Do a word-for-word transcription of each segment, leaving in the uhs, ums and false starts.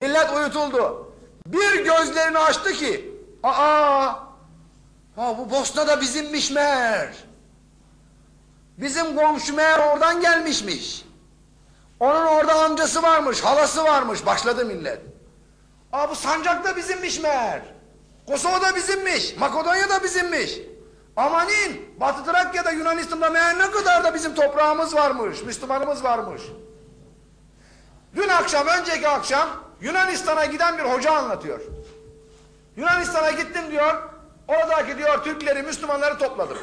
Millet uyutuldu. Bir gözlerini açtı ki, aa, ha bu Bosna da bizimmiş meğer. Bizim komşu meğer oradan gelmişmiş. Onun orada amcası varmış, halası varmış. Başladı millet. Aa bu Sancak da bizimmiş meğer. Kosova da bizimmiş, Makedonya da bizimmiş. Amanin, Batı Trakya'da, Yunanistan'da meğer ne kadar da bizim toprağımız varmış, Müslümanımız varmış. Dün akşam, önceki akşam Yunanistan'a giden bir hoca anlatıyor. Yunanistan'a gittim diyor, oradaki diyor Türkleri, Müslümanları topladım.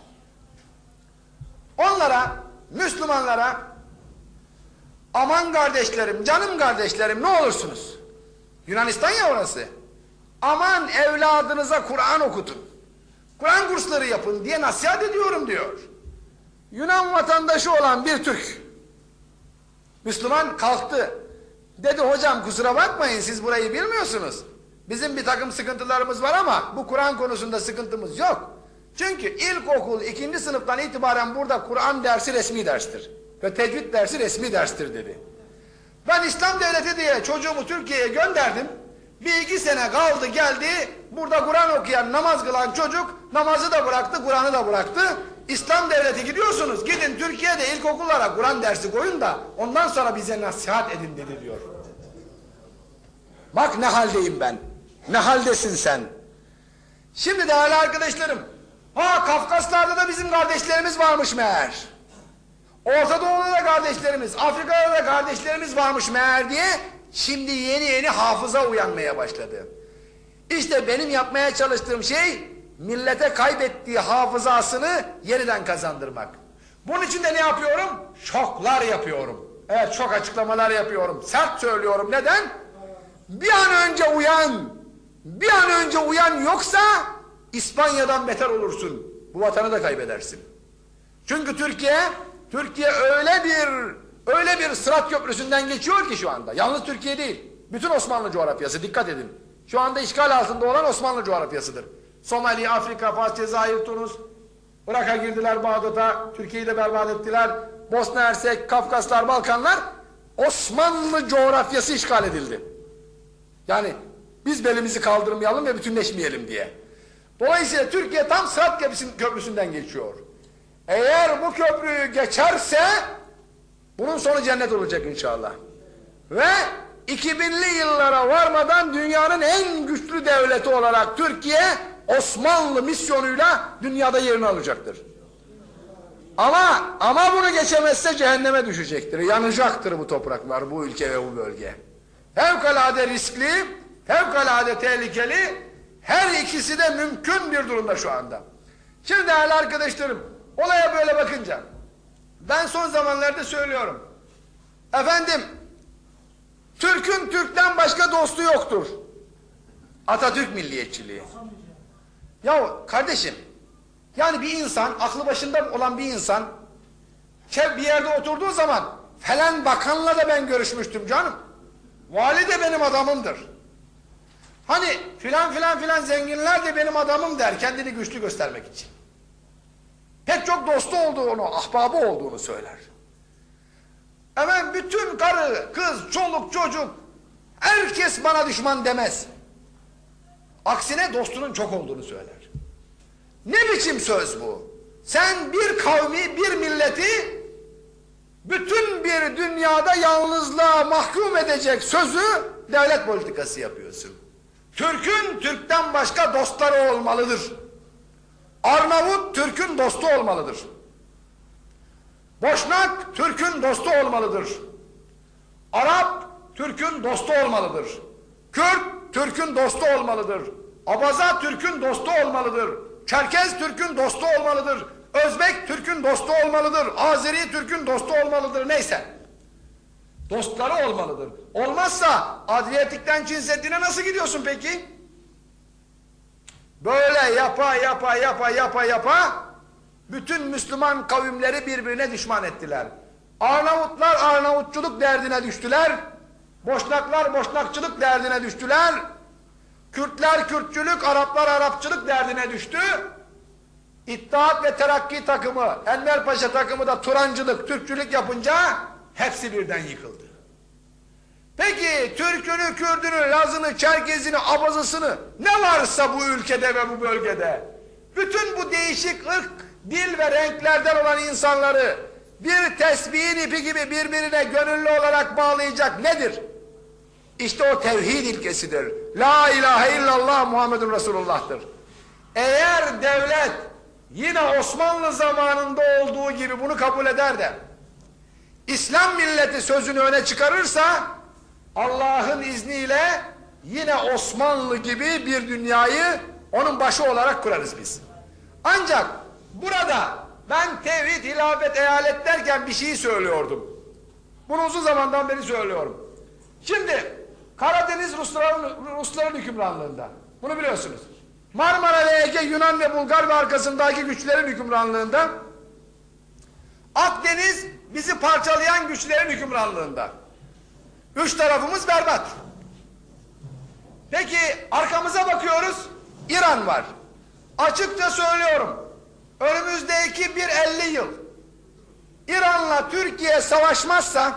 Onlara, Müslümanlara, aman kardeşlerim, canım kardeşlerim ne olursunuz? Yunanistan ya orası. Aman evladınıza Kur'an okutun. Kur'an kursları yapın diye nasihat ediyorum diyor. Yunan vatandaşı olan bir Türk, Müslüman kalktı. Dedi hocam kusura bakmayın siz burayı bilmiyorsunuz. Bizim bir takım sıkıntılarımız var ama bu Kur'an konusunda sıkıntımız yok. Çünkü ilkokul ikinci sınıftan itibaren burada Kur'an dersi resmi derstir. Ve tecvid dersi resmi derstir dedi. Ben İslam Devleti diye çocuğumu Türkiye'ye gönderdim. Bir iki sene kaldı geldi. Burada Kur'an okuyan, namaz kılan çocuk namazı da bıraktı, Kur'an'ı da bıraktı. İslam Devleti gidiyorsunuz, gidin Türkiye'de ilkokullara Kur'an dersi koyun da ondan sonra bize nasihat edin dedi diyor. Bak ne haldeyim ben, ne haldesin sen. Şimdi değerli arkadaşlarım, ha Kafkaslar'da da bizim kardeşlerimiz varmış meğer. Orta Doğu'da da kardeşlerimiz, Afrika'da da kardeşlerimiz varmış meğer diye şimdi yeni yeni hafıza uyanmaya başladı. İşte benim yapmaya çalıştığım şey millete kaybettiği hafızasını yeniden kazandırmak. Bunun için de ne yapıyorum? Şoklar yapıyorum. Evet, şok açıklamalar yapıyorum. Sert söylüyorum. Neden? Bir an önce uyan. Bir an önce uyan yoksa İspanya'dan beter olursun. Bu vatanı da kaybedersin. Çünkü Türkiye Türkiye öyle bir öyle bir Sırat Köprüsü'nden geçiyor ki şu anda. Yalnız Türkiye değil. Bütün Osmanlı coğrafyası, dikkat edin. Şu anda işgal altında olan Osmanlı coğrafyasıdır. Somali, Afrika, Fas, Cezayir, Tunus, Irak'a girdiler, Bağdat'a, Türkiye'yi de berbat ettiler. Bosna Hersek, Kafkaslar, Balkanlar, Osmanlı coğrafyası işgal edildi. Yani biz belimizi kaldırmayalım ve bütünleşmeyelim diye. Dolayısıyla Türkiye tam Sırat Köprüsü'nden geçiyor. Eğer bu köprüyü geçerse bunun sonu cennet olacak inşallah. Ve iki binli yıllara varmadan dünyanın en güçlü devleti olarak Türkiye Osmanlı misyonuyla dünyada yerini alacaktır. Ama ama bunu geçemezse cehenneme düşecektir. Yanacaktır bu topraklar, bu ülke ve bu bölge. Fevkalade riskli, fevkalade tehlikeli, her ikisi de mümkün bir durumda şu anda. Şimdi değerli arkadaşlarım, olaya böyle bakınca ben son zamanlarda söylüyorum. Efendim, Türk'ün Türk'ten başka dostu yoktur. Atatürk milliyetçiliği. Ya kardeşim, yani bir insan, aklı başında olan bir insan bir yerde oturduğu zaman falan bakanla da ben görüşmüştüm canım. Vali de benim adamımdır. Hani filan filan filan zenginler de benim adamım der, kendini güçlü göstermek için. Pek çok dostu olduğunu, ahbabı olduğunu söyler. Hemen bütün karı, kız, çoluk, çocuk, herkes bana düşman demez. Aksine dostunun çok olduğunu söyler. Ne biçim söz bu? Sen bir kavmi, bir milleti bütün bir dünyada yalnızlığa mahkum edecek sözü devlet politikası yapıyorsun. Türk'ün Türk'ten başka dostları olmalıdır. Arnavut Türk'ün dostu olmalıdır. Boşnak Türk'ün dostu olmalıdır. Arap Türk'ün dostu olmalıdır. Kürt Türk'ün dostu olmalıdır. Abaza Türk'ün dostu olmalıdır. Çerkez Türk'ün dostu olmalıdır. Özbek Türk'ün dostu olmalıdır. Azeri Türk'ün dostu olmalıdır. Neyse. Dostları olmalıdır. Olmazsa Adriyatik'ten Çin Seddi'ne nasıl gidiyorsun peki? Böyle yapa yapa yapa yapa yapa bütün Müslüman kavimleri birbirine düşman ettiler. Arnavutlar Arnavutçuluk derdine düştüler. Boşnaklar Boşnakçılık derdine düştüler. Kürtler Kürtçülük, Araplar Arapçılık derdine düştü. İttihat ve Terakki takımı, Enver Paşa takımı da Turancılık, Türkçülük yapınca hepsi birden yıkıldı. Peki Türk'ünü, Kürd'ünü, Laz'ını, Çerkez'ini, Abazısını ne varsa bu ülkede ve bu bölgede bütün bu değişik ırk, dil ve renklerden olan insanları bir tesbihin ipi gibi birbirine gönüllü olarak bağlayacak nedir? İşte o tevhid ilkesidir. La ilahe illallah Muhammedun Resulullah'tır. Eğer devlet yine Osmanlı zamanında olduğu gibi bunu kabul eder de İslam milleti sözünü öne çıkarırsa Allah'ın izniyle yine Osmanlı gibi bir dünyayı onun başı olarak kurarız biz. Ancak burada ben tevhid, hilafet, eyalet derken bir şeyi söylüyordum. Bunu uzun zamandan beri söylüyorum. Şimdi Karadeniz Rusların, Rusların hükümranlığında. Bunu biliyorsunuz. Marmara ve Ege, Yunan ve Bulgar ve arkasındaki güçlerin hükümranlığında. Akdeniz bizi parçalayan güçlerin hükümranlığında. Üç tarafımız berbat. Peki arkamıza bakıyoruz, İran var. Açıkça söylüyorum, önümüzdeki bir elli yıl İran'la Türkiye savaşmazsa,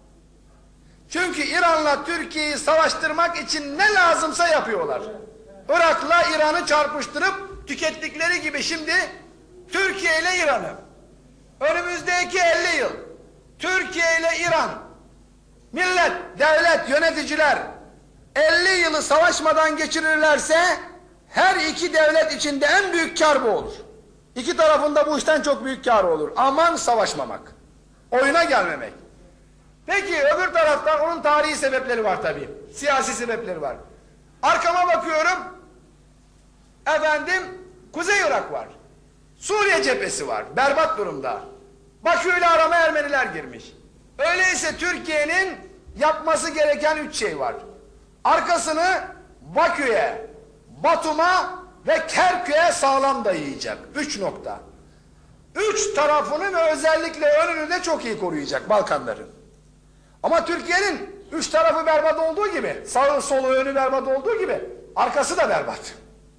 çünkü İran'la Türkiye'yi savaştırmak için ne lazımsa yapıyorlar. Irak'la İran'ı çarpıştırıp tükettikleri gibi şimdi Türkiye ile İran'ı. Önümüzdeki elli yıl Türkiye ile İran, millet, devlet, yöneticiler elli yılı savaşmadan geçirirlerse her iki devlet içinde en büyük kar bu olur. İki tarafında bu işten çok büyük kar olur. Aman savaşmamak. Oyuna gelmemek. Peki öbür taraftan onun tarihi sebepleri var tabii. Siyasi sebepleri var. Arkama bakıyorum. Efendim Kuzey Irak var. Suriye cephesi var. Berbat durumda. Bakü ile arama Ermeniler girmiş. Öyleyse Türkiye'nin yapması gereken üç şey var. Arkasını Bakü'ye, Batum'a ve Kerkük'e sağlam dayayacak. Üç nokta. Üç tarafını ve özellikle önünü de çok iyi koruyacak Balkanların. Ama Türkiye'nin üç tarafı berbat olduğu gibi, sağı solu önü berbat olduğu gibi arkası da berbat.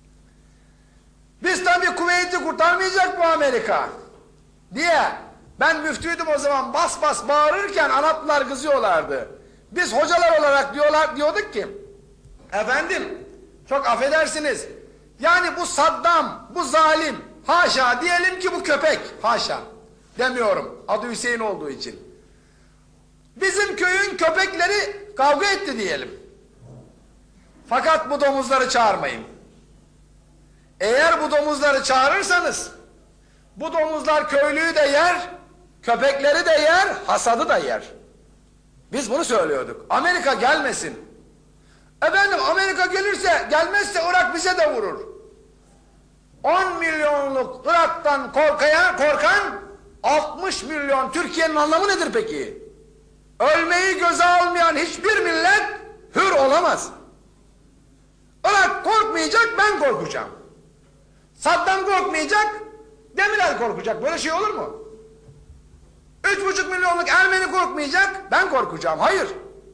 Biz tabii Kuveyt'i kurtarmayacak bu Amerika diye ben müftüydüm o zaman, bas bas bağırırken Anadolular kızıyorlardı. Biz hocalar olarak diyorlar, diyorduk ki efendim çok affedersiniz, yani bu Saddam, bu zalim, haşa diyelim ki bu köpek, haşa demiyorum adı Hüseyin olduğu için, bizim köyün köpekleri kavga etti diyelim. Fakat bu domuzları çağırmayın. Eğer bu domuzları çağırırsanız bu domuzlar köylüyü de yer, köpekleri de yer, hasadı da yer. Biz bunu söylüyorduk. Amerika gelmesin. Efendim Amerika gelirse, gelmezse Irak bize de vurur. on milyonluk Irak'tan korkayan, korkan altmış milyon Türkiye'nin anlamı nedir peki? Ölmeyi göze almayan hiçbir millet hür olamaz. Irak korkmayacak, ben korkacağım. Saddam korkmayacak, Demirel korkacak. Böyle şey olur mu? Üç buçuk milyonluk Ermeni korkmayacak, ben korkacağım. Hayır.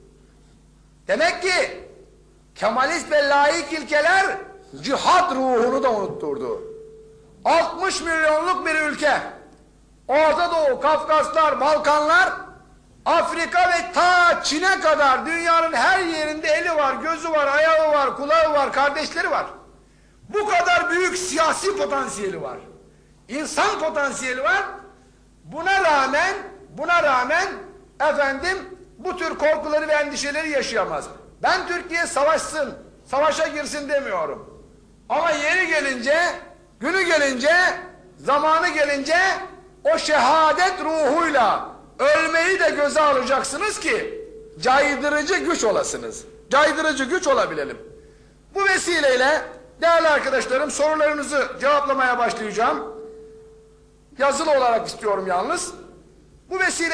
Demek ki Kemalist ve laik ilkeler cihat ruhunu da unutturdu. altmış milyonluk bir ülke, Orta Doğu, Kafkaslar, Balkanlar, Afrika ve ta Çin'e kadar dünyanın her yerinde eli var, gözü var, ayağı var, kulağı var, kardeşleri var. Bu kadar büyük siyasi potansiyeli var. İnsan potansiyeli var. Buna rağmen, buna rağmen efendim bu tür korkuları ve endişeleri yaşayamaz. Ben Türkiye savaşsın, savaşa girsin demiyorum. Ama yeri gelince, günü gelince, zamanı gelince o şehadet ruhuyla ölmeyi de göze alacaksınız ki caydırıcı güç olasınız. Caydırıcı güç olabilelim. Bu vesileyle değerli arkadaşlarım sorularınızı cevaplamaya başlayacağım. Yazılı olarak istiyorum yalnız. Bu vesile